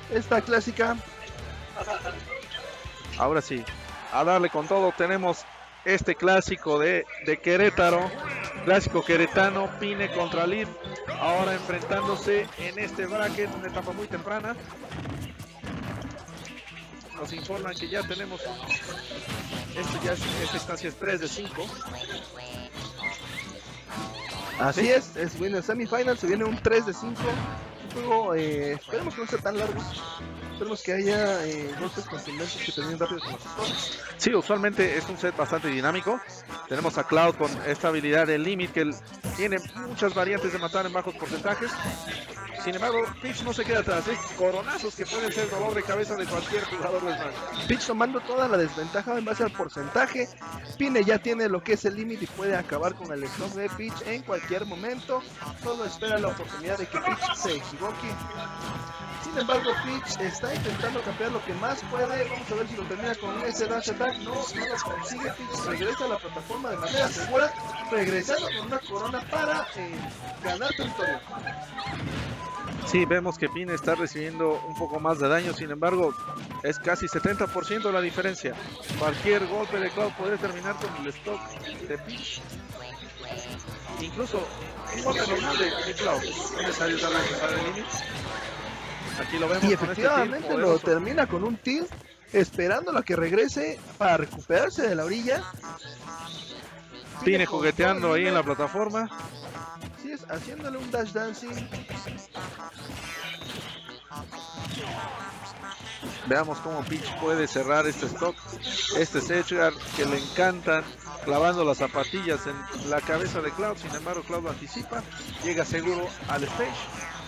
esta clásica. Ahora sí, a darle con todo. Tenemos este clásico de Querétaro, clásico queretano, Pine contra Leaf, ahora enfrentándose en este bracket, una etapa muy temprana. Nos informan que ya tenemos, esta instancia es 3 de 5. Así ¿sí? Es Winner Semifinal, se viene un 3 de 5. Un juego, esperemos que no sea tan largo. Esperemos que haya golpes contundentes que terminen rápido con los scores. Sí, usualmente es un set bastante dinámico. Tenemos a Cloud con esta habilidad de Limit que tiene muchas variantes de matar en bajos porcentajes. Sin embargo, Peach no se queda atrás, coronazos que pueden ser dolor de cabeza de cualquier jugador de Smash. Peach tomando toda la desventaja en base al porcentaje. Pine ya tiene lo que es el límite y puede acabar con el stock de Peach en cualquier momento. Solo espera la oportunidad de que Peach se equivoque. Sin embargo, Peach está intentando campear lo que más puede. Vamos a ver si lo termina con ese dash attack. No lo consigue. Peach regresa a la plataforma de manera segura, regresando con una corona para ganar territorio. Sí, vemos que Pine está recibiendo un poco más de daño, sin embargo, es casi 70% la diferencia. Cualquier golpe de Cloud puede terminar con el stock de Peach. Incluso un golpe normal de Cloud. Es necesario darle el límite. Aquí lo vemos. Y efectivamente con lo termina con un tilt, esperando a que regrese para recuperarse de la orilla. Pine jugueteando ahí en la plataforma. Sí, es haciéndole un dash dancing. Veamos cómo Peach puede cerrar este stock. Este Edgar que le encantan, clavando las zapatillas en la cabeza de Cloud. Sin embargo, Cloud lo anticipa, llega seguro al stage.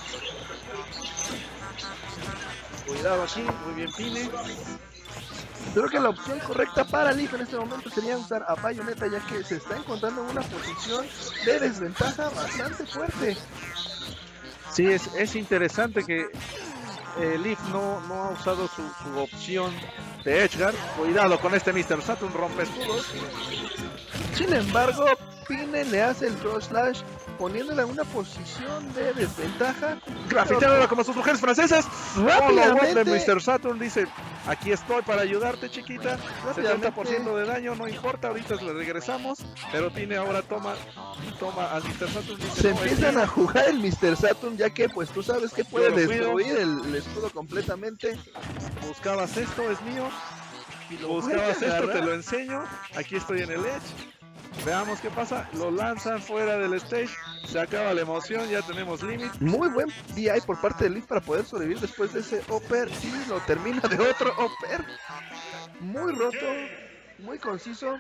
Cuidado aquí, muy bien Pine. Creo que la opción correcta para Leaf en este momento sería usar a Bayonetta, ya que se está encontrando en una posición de desventaja bastante fuerte. Sí, es interesante que Leaf no ha usado su opción de Edgar. Cuidado con este Mr. Saturn, rompe escudos. Sin embargo, Pine le hace el cross slash, poniéndola en una posición de desventaja. Grafiteándola como sus mujeres francesas. Rápidamente, Mr. Saturn dice: aquí estoy para ayudarte, chiquita. 70% de daño, no importa, ahorita le regresamos. Pero Pine ahora toma al Mr. Saturn. Dice, se empiezan a jugar el Mr. Saturn, ya que pues tú sabes que puede destruir el escudo completamente. Buscabas esto, es mío. Buscabas esto, te lo enseño. Aquí estoy en el edge. Veamos qué pasa, lo lanzan fuera del stage, se acaba la emoción, ya tenemos límite. Muy buen DI por parte de Leaf para poder sobrevivir después de ese upper y lo termina de otro upper. Muy roto, muy conciso.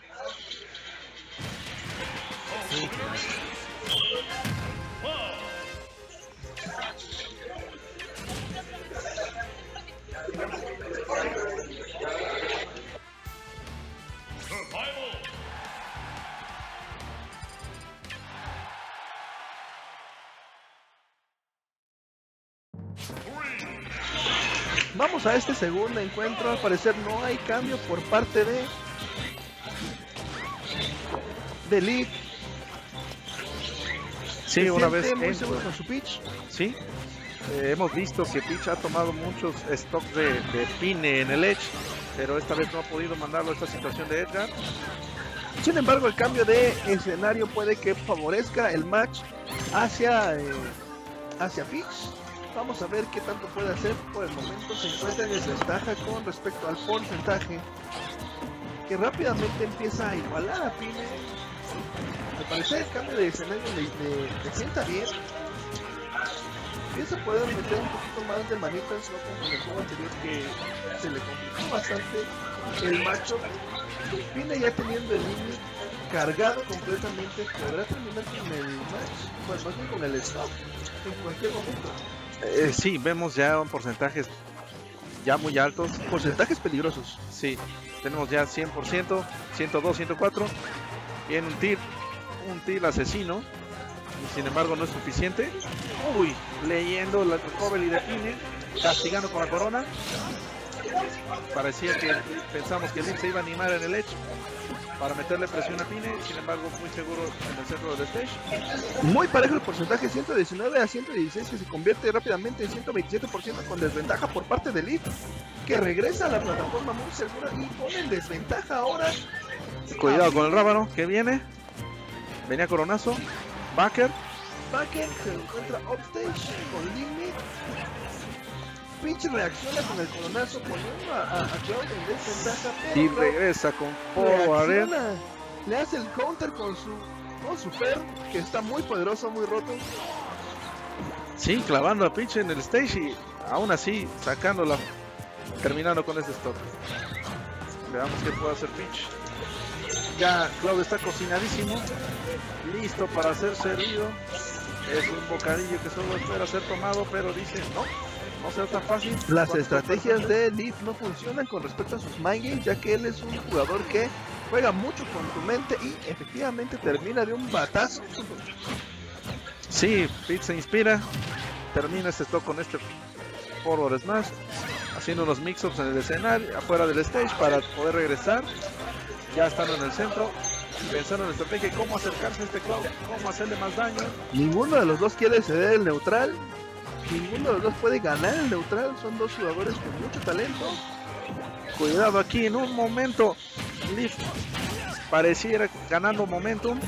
Vamos a este segundo encuentro. Al parecer no hay cambio por parte de Leaf. Sí, una vez muy seguro con su Peach. Sí, hemos visto que Peach ha tomado muchos stocks de Pine en el edge, pero esta vez no ha podido mandarlo a esta situación de Edgar. Sin embargo, el cambio de escenario puede que favorezca el match hacia Peach. Vamos a ver qué tanto puede hacer. Por el momento se encuentra en desventaja con respecto al porcentaje, que rápidamente empieza a igualar a Pine. Al parecer el cambio de escenario le sienta bien. Empieza a poder meter un poquito más de manitas, no como en el juego anterior que se le complicó bastante el macho. Pine ya teniendo el límite cargado completamente, podrá terminar con el match, pues más bien con el stop en cualquier momento. Sí, vemos ya porcentajes ya muy altos. Porcentajes peligrosos. Sí, tenemos ya 100%, 102, 104. Viene un tir asesino. Y sin embargo no es suficiente. Uy, leyendo la recovery de Pine. Castigando con la corona. Parecía que pensamos que Leaf se iba a animar en el edge para meterle presión a Pine, sin embargo muy seguro en el centro del stage. Muy parejo el porcentaje, 119 a 116, que se convierte rápidamente en 127% con desventaja por parte de Leaf, que regresa a la plataforma muy segura y pone en desventaja ahora. Cuidado con el rábano que viene. Venía coronazo. Backer. Backer se encuentra upstage con Limit. Pinche reacciona con el coronazo poniendo a Cloud en desventaja. Y regresa con Forward. Le hace el counter con su Fer, que está muy poderoso, muy roto. Sí, clavando a Peach en el stage y aún así sacándola, terminando con ese stop. Veamos qué puede hacer Peach. Ya Cloud está cocinadísimo, listo para ser servido. Es un bocadillo que solo espera ser tomado, pero dice no será tan fácil. Las estrategias de Leaf no funcionan con respecto a sus mind games, ya que él es un jugador que juega mucho con tu mente y efectivamente termina de un batazo. Sí, Peach se inspira, termina este stock con este forward smash, haciendo unos mix-ups en el escenario, afuera del stage para poder regresar. Ya estando en el centro, pensando en la estrategia y cómo acercarse a este Cloud, cómo hacerle más daño. Ninguno de los dos quiere ceder el neutral, ninguno de los dos puede ganar el neutral, son dos jugadores con mucho talento. Cuidado aquí, en un momento Leaf pareciera ganando momentum,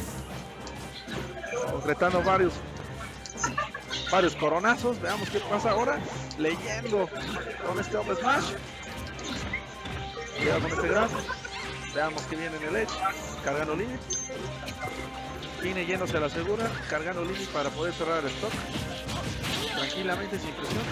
concretando varios coronazos. Veamos qué pasa ahora, leyendo con este up smash. Cuidado con este grab. Veamos que viene en el edge, cargando Limit. Viene yéndose a la segura, cargando Limit para poder cerrar el stock. Tranquilamente, sin presión.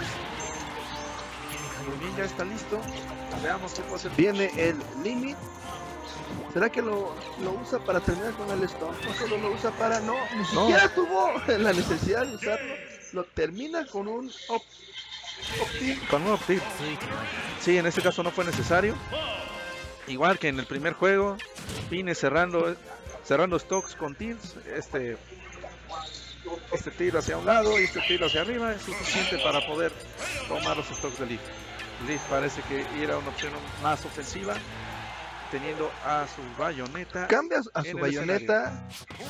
Muy bien, ya está listo. Veamos qué puede hacer. Viene el Limit. ¿Será que lo usa para terminar con el stock? ¿O solo lo usa para no? Ni siquiera tuvo la necesidad de usarlo. Lo termina con un up-tilt. Con un up-tilt, sí. Sí, en este caso no fue necesario. Igual que en el primer juego, Pine cerrando stocks con tilts, este tiro hacia un lado y este tiro hacia arriba es suficiente para poder tomar los stocks de Leaf. Leaf parece que era una opción más ofensiva, teniendo a su bayoneta. Cambia a su bayoneta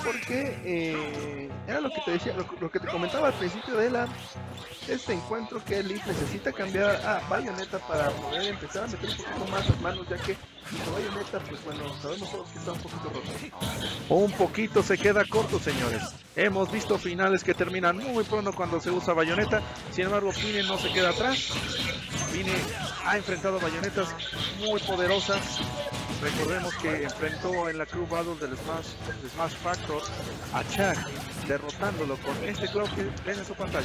porque era lo que te decía, lo que te comentaba al principio de este encuentro, que Leaf necesita cambiar a bayoneta para poder empezar a meter un poquito más las manos, ya que su bayoneta, pues bueno, sabemos todos que está un poquito roto. Un poquito se queda corto, señores. Hemos visto finales que terminan muy pronto cuando se usa bayoneta. Sin embargo, Pine no se queda atrás. Pine ha enfrentado bayonetas muy poderosas. Recordemos que enfrentó en la Crew Battle del Smash Factor a Chuck, derrotándolo con este Cloud que ven en su pantalla.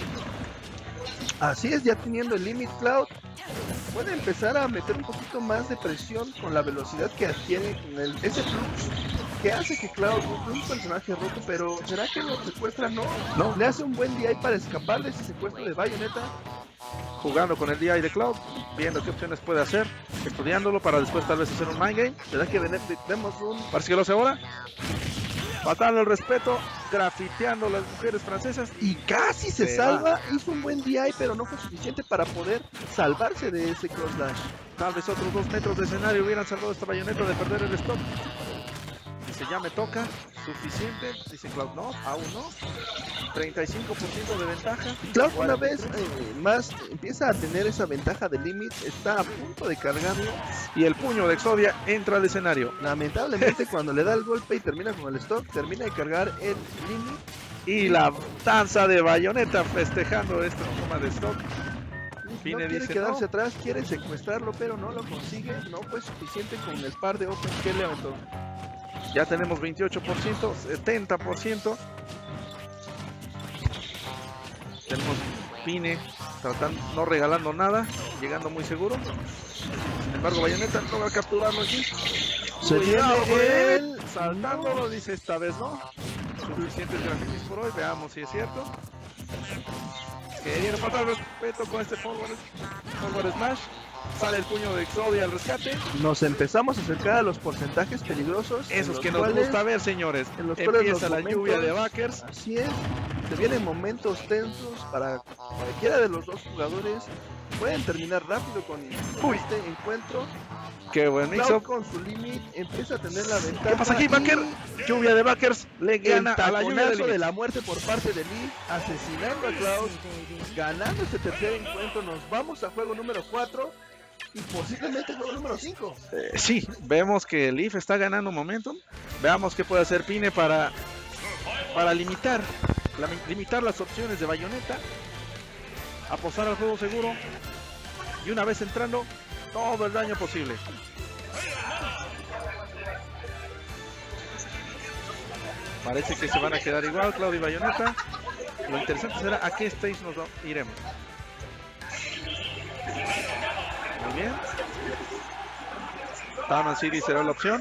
Así es, ya teniendo el Limit Cloud, puede empezar a meter un poquito más de presión con la velocidad que adquiere con ese flux que hace que Cloud es un personaje roto. Pero ¿será que lo secuestra? No, le hace un buen DI para escapar de ese secuestro de bayoneta. Jugando con el DI de Cloud, viendo qué opciones puede hacer, estudiándolo para después tal vez hacer un mind game. ¿Será que vemos un... Parece que lo hace ahora. Matando el respeto, grafiteando las mujeres francesas. Y casi se salva, hizo un buen DI, pero no fue suficiente para poder salvarse de ese cross dash. Tal vez otros 2 metros de escenario hubieran salvado esta bayoneta de perder el stop. Dice, ya me toca, suficiente. Dice Cloud, no, aún no. 35% de ventaja. Cloud una vez más empieza a tener esa ventaja de Limit, está a punto de cargarlo. Y el puño de Exodia entra al escenario. Lamentablemente cuando le da el golpe y termina con el stock, termina de cargar el Limit. Y la danza de bayoneta festejando esta toma de stock. No quiere quedarse atrás, quiere secuestrarlo, pero no lo consigue. No fue suficiente con el par de open que le aventó. Ya tenemos 28%, 70%. Tenemos Pine tratando, no regalando nada, llegando muy seguro. Sin embargo, bayoneta logra capturarlo aquí. Se viene él saltándolo, dice esta vez no. Suficientes grafitis por hoy, veamos si es cierto. Querían falta el respeto con este forward smash. Sale el puño de Exodia al rescate. Nos empezamos a acercar a los porcentajes peligrosos. Esos que nos gusta ver, señores. En los empieza la lluvia de backers. Así es. Se vienen momentos tensos para cualquiera de los dos jugadores. pueden terminar rápido con este encuentro. Qué buen Cloud mix-up. con su limit empieza a tener la ventaja. ¿Qué pasa aquí, Backer? Lluvia de Backers. Le El gana a la lluvia taconazo de de la muerte por parte de Lee, asesinando a Cloud, ganando este tercer encuentro. Nos vamos a juego número 4 y posiblemente juego número 5. Sí, vemos que Leaf está ganando momentum. Veamos qué puede hacer Pine para limitar las opciones de Bayonetta, apostar al juego seguro y una vez entrando todo el daño posible. Parece que se van a quedar igual Cloud y Bayonetta. Lo interesante será a qué stage nos iremos. Muy bien. Town City será la opción.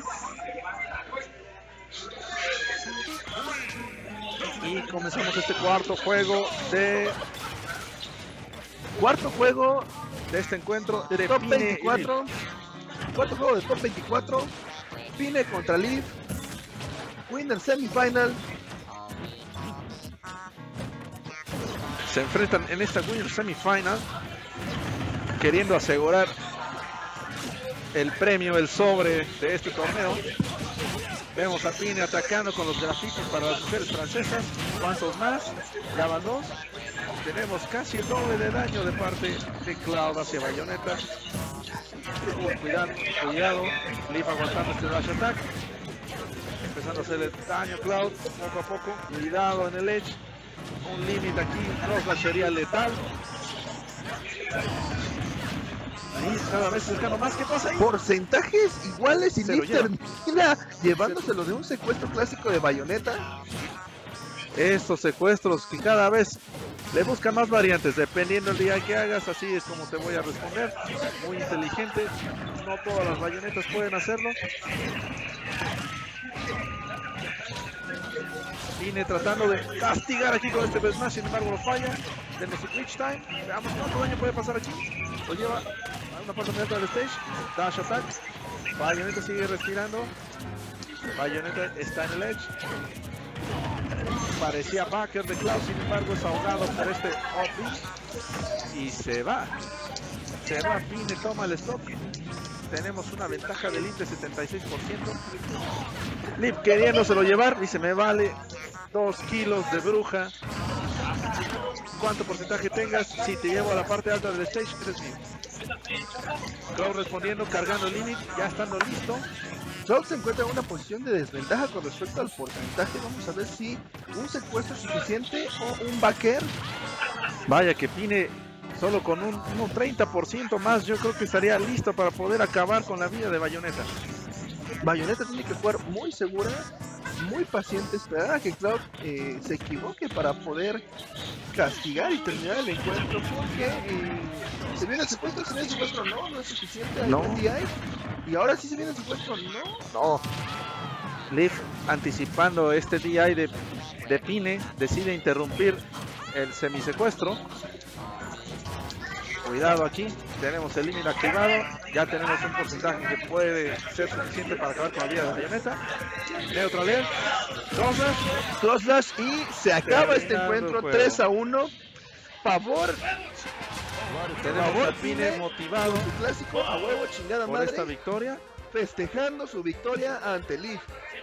Y comenzamos este cuarto juego de este encuentro de top 24. Cuarto juego de top 24. Pine contra Leaf. Winner semifinal. Se enfrentan en esta Winner semifinal, queriendo asegurar el premio, el sobre de este torneo. Vemos a Pine atacando con los grafitis para las mujeres francesas. ¿Cuántos más? Ya van 2. Tenemos casi el doble de daño de parte de Cloud hacia Bayonetta. Cuidado. Leaf aguantando este dash attack. Empezando a hacerle daño a Cloud poco a poco. Cuidado en el edge. Un límite aquí. Cross sería letal. Ahí cada vez cercano más. ¿Qué pasa ahí? Porcentajes iguales y Se lo Leaf termina llevándoselo de un secuestro clásico de Bayonetta. Estos secuestros que cada vez le buscan más variantes, dependiendo del día que hagas, así es como te voy a responder. Muy inteligente, no todas las bayonetas pueden hacerlo. Vine tratando de castigar aquí con este smash, sin embargo lo falla. Tenemos su Twitch time, veamos cuánto daño puede pasar aquí. Lo lleva a una parte inmediata del stage, dash attack. Bayonetta sigue respirando. Bayonetta está en el edge. Parecía backer de Cloud, sin embargo es ahogado por este up y se va. Pine toma el stop. Tenemos una ventaja de Leaf de 76%. Leaf queriéndoselo llevar, dice me vale 2 kilos de bruja. ¿Cuánto porcentaje tengas? Si te llevo a la parte alta del stage, eres mío. Cloud respondiendo, cargando el limit, ya estando listo. Cloud se encuentra en una posición de desventaja con respecto al porcentaje. Vamos a ver si un secuestro es suficiente o un backer. Vaya que Pine solo con un 30% más yo creo que estaría listo para poder acabar con la vida de Bayonetta. Bayonetta tiene que jugar muy segura, muy paciente, esperar a que Cloud se equivoque para poder castigar y terminar el encuentro, porque se viene el secuestro, no es suficiente, no. Y ahora sí se viene el secuestro, no. Leaf anticipando este DI de Pine decide interrumpir el semisecuestro. Cuidado aquí, tenemos el límite activado, ya tenemos un porcentaje que puede ser suficiente para acabar con la vida de Bayonetta. Neutral air, cross slash y se acaba este encuentro 3-1. Favor. Tenemos a Pine motivado su clásico a huevo chingada por madre, esta victoria, festejando su victoria ante Leaf.